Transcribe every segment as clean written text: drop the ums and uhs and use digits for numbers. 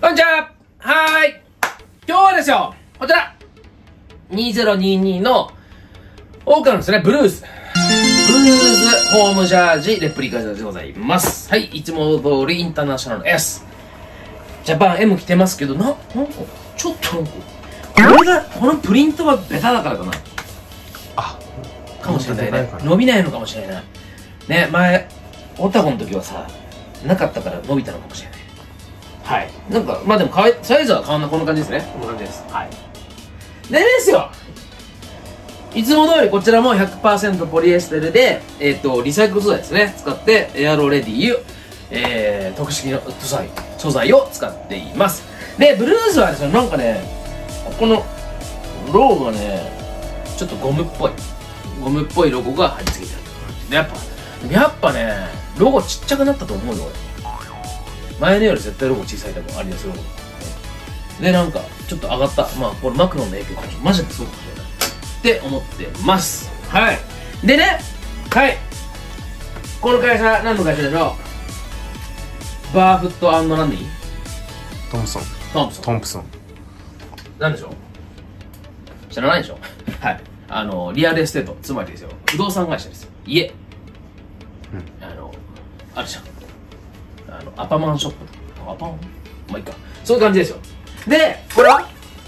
こんにちは。はーい。今日はですよ、こちら、2022の、オーカのですね、ブルーズホームジャージレプリカでございます。はい、いつも通りインターナショナル S。ジャパン M 着てますけど、なんか、ちょっとこのプリントはベタだからかな。かもしれないね。伸びないのかもしれない。ね、前、オタゴの時はさ、なかったから伸びたのかもしれない。はい。なんか、まあでもサイズは変わんない。こんな感じですね。こんな感じです。はい。でですよ、いつも通りこちらも 100% ポリエステルで、リサイクル素材ですね。使って、エアロレディ特殊の素材を使っています。で、ブルーズはですね、なんかね、この、ロゴがね、ちょっとゴムっぽいロゴが貼り付いてある。やっぱね、ロゴちっちゃくなったと思うよ、俺。前のより絶対ロゴ小さいと思う、アリアスロゴ。で、なんか、ちょっと上がった。まあ、これマクロンの影響かもしれない。マジでそうかもしれない。って思ってます。はい。でね、はい。この会社、何の会社でしょう？バーフット&何でいい？ トンプソン。 なんでしょう？知らないでしょ？はい。リアルエステート、つまりですよ、不動産会社ですよ。家。あるじゃん。アパマンショップとか。アパマン？まあいいか。そういう感じですよ。で、これは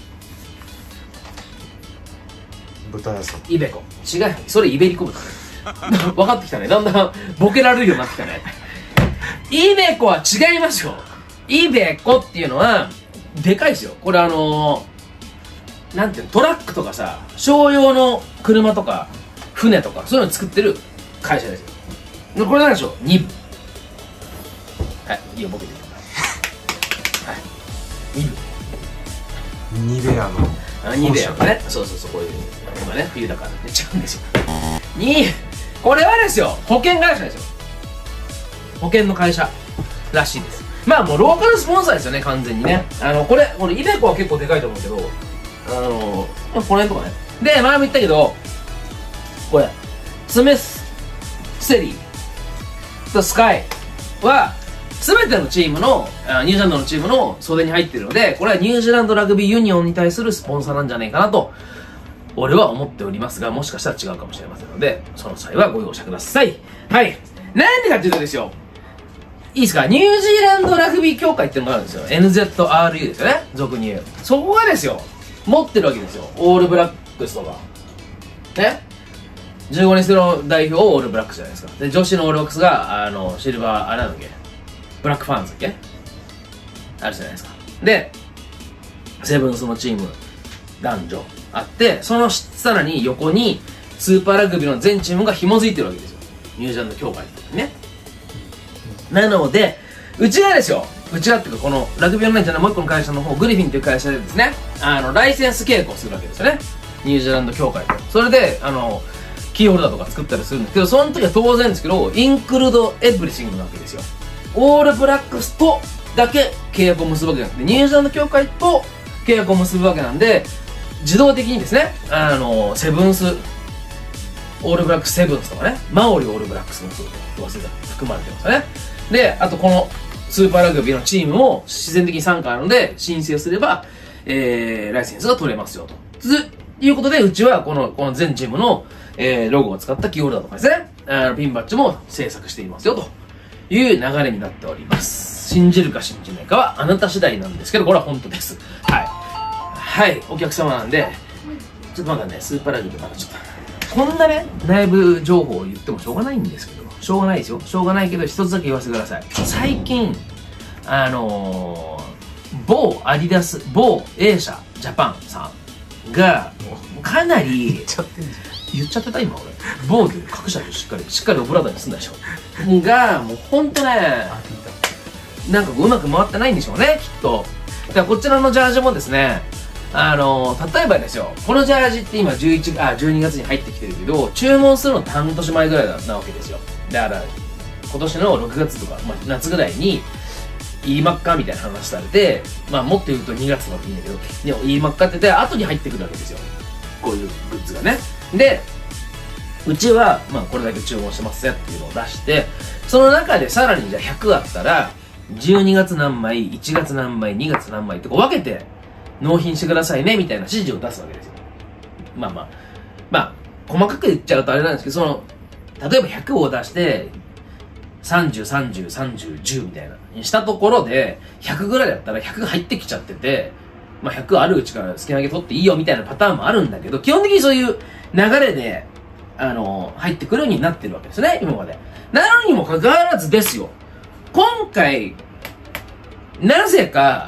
豚屋さん。 イベコ。違う。それイベリコ豚。分かってきたね。だんだんボケられるようになってきたね。イベコは違いますよ。イベコっていうのは、でかいですよ。これなんていうの、トラックとかさ、商用の車とか、船とか、そういうの作ってる会社ですよ。でこれなんでしょう？はい、いいよ、ボケて。はい。 ニベアの。 ニベアのね。そう、こういう、今ね、冬だから寝ちゃうんですよ。これはですよ、保険会社ですよ。保険の会社らしいです。まあもうローカルスポンサーですよね、完全にね。これイベコは結構でかいと思うけど、この辺とかね。で、前も言ったけど、これ、スミス、ステディ、スカイは、すべてのチームの、ニュージーランドのチームの袖に入っているので、これはニュージーランドラグビーユニオンに対するスポンサーなんじゃないかなと、俺は思っておりますが、もしかしたら違うかもしれませんので、その際はご容赦ください。はい。なんでかっていうとですよ、いいですか、ニュージーランドラグビー協会っていうのがあるんですよ。NZRU ですよね、俗に言う。そこがですよ、持ってるわけですよ。オールブラックスとか。ね。15人制の代表オールブラックスじゃないですか。で、女子のオールブラックスが、シルバー、なんだっけ、ブラックファンズだっけあるじゃないですか。で、セブンスのチーム、男女あって、そのさらに横に、スーパーラグビーの全チームが紐づいてるわけですよ。ニュージーランド協会ってね。なので、うちがですよ、うちがっていうか、このラグビーオンラインじゃないもう一個の会社の方、グリフィンという会社でですね、ライセンス契約をするわけですよね。ニュージーランド協会と。それで、キーホルダーとか作ったりするんですけど、その時は当然ですけど、インクルードエブリシングなわけですよ。オールブラックスとだけ契約を結ぶわけじゃなくて、ニュージーランド協会と契約を結ぶわけなんで、自動的にですね、セブンス、オールブラックスセブンスとかね、マオリオールブラックスの含まれてますよね。で、あとこのスーパーラグビーのチームも自然的に参加あるので、申請すれば、ライセンスが取れますよと。いうことで、うちはこの全チームの、ロゴを使ったキーホルダーとかですね、ピンバッジも制作していますよという流れになっております。信じるか信じないかはあなた次第なんですけど、これは本当です。はい。はい、お客様なんで、ちょっとまだね、スーパーラグビーまだちょっと、こんなね、内部情報を言ってもしょうがないんですけど、しょうがないですよ。しょうがないけど、一つだけ言わせてください。最近、某アディダス、某 A 社ジャパンさんが、かなり、言っちゃってた今俺。某で隠したでしっかりオブラートにすんだでしょ。が、もうほんとね、なんかうまく回ってないんでしょうね、きっと。だからこちらのジャージもですね、例えばですよ、このジャージって今12月に入ってきてるけど、注文するのって半年前ぐらいなわけですよ。だから、今年の6月とか、まあ、夏ぐらいに、言いまっかみたいな話されて、まあもっと言うと2月とかっていいんだけど、でも言いまっかって言って後に入ってくるわけですよ。こういうグッズがね。で、うちは、まあこれだけ注文してますよっていうのを出して、その中でさらにじゃあ100あったら、 12月何枚、1月何枚、2月何枚ってこう分けて納品してくださいねみたいな指示を出すわけですよ。まあ細かく言っちゃうとあれなんですけど、例えば100を出して30、30、30、10みたいなにしたところで100ぐらいだったら100が入ってきちゃってて、100あるうちから好きなだけ取っていいよみたいなパターンもあるんだけど、基本的にそういう流れで入ってくるようになってるわけですね、今まで。なのにもかかわらずですよ、今回なぜか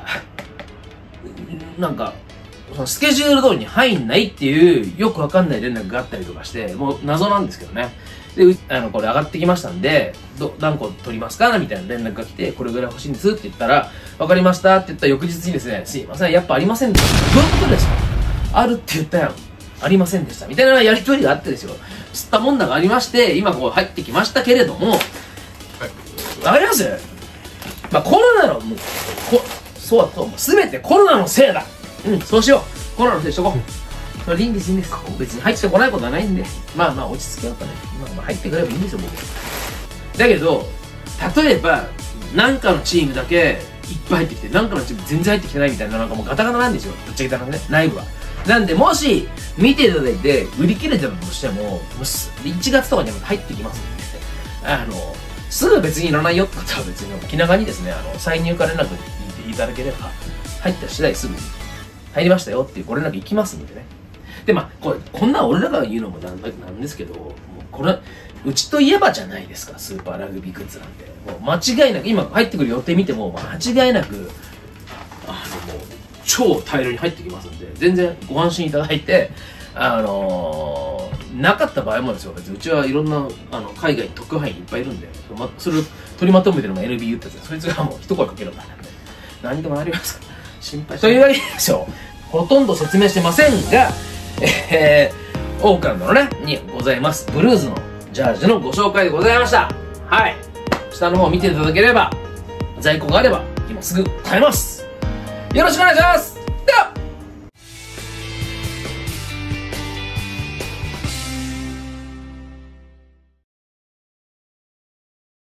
そのスケジュール通りに入んないっていうよくわかんない連絡があったりとかして、もう謎なんですけどね。で、これ上がってきましたんで、何個取りますかみたいな連絡が来て、これぐらい欲しいんですって言ったら、わかりましたって言った翌日にですね、すいません、やっぱありませんでした。どういうことですか？あるって言ったやん。ありませんでした。みたいなやりとりがあってですよ。吸ったもんだがありまして、今こう入ってきましたけれども、わかります？コロナの、そうだ、すべてコロナのせいだ。そうしよう。コロナのせいにしとこう。それいいんです、いいんです。別に入ってこないことはないんで。落ち着けようかね。入ってくればいいんですよ、僕。だけど、例えば、なんかのチームだけいっぱい入ってきて、なんかのチーム全然入ってきてないみたいな、もうガタガタなんですよ。ぶっちゃけたらね、内部は。なんで、もし、見ていただいて、売り切れてたとしても、1月とかには入ってきますんで、すぐ別にいらないよってことは別に、気長にですね、再入荷連絡いただければ、入った次第すぐに入りましたよっていうご連絡行きますんでね。で、こんな俺らが言うのもなんですけど、もうこれ、うちといえばじゃないですか、スーパーラグビーグッズなんて。もう間違いなく、今入ってくる予定見ても、間違いなく、もう、超大量に入ってきますんで、全然ご安心いただいて、なかった場合もですよ、別にうちはいろんな、海外特派員いっぱいいるんで、それを取りまとめてるのが NBU ってやつで、そいつがもう一声かけるんだね。何でもありますから。心配というわけですよ。ほとんど説明してませんが、オークランドのね、にございます、ブルーズのジャージのご紹介でございました。はい。下の方見ていただければ、在庫があれば、今すぐ買えます。よろしくお願いします。では